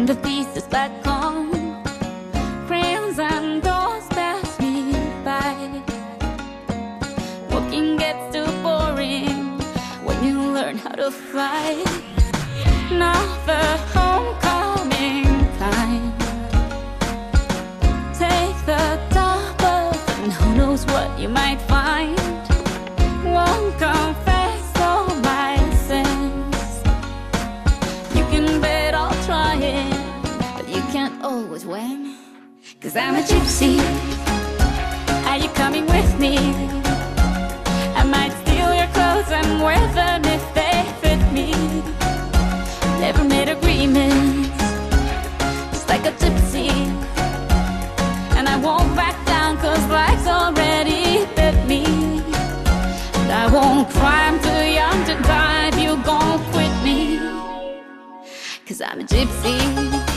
and the thesis back home. Friends and doors pass me by. Walking gets too boring when you learn how to fly. Now the homecoming time. Take the double, and who knows what you might find. Won't confess all my sins. You can bet I'll try it, but you can't always win. 'Cause I'm a gypsy. Are you coming with me? I might steal your clothes and wear them if they fit me. Never made agreements, just like a gypsy. And I won't back down 'cause life's already bit me. And I won't cry, I'm too young to die if you gon' quit me. 'Cause I'm a gypsy.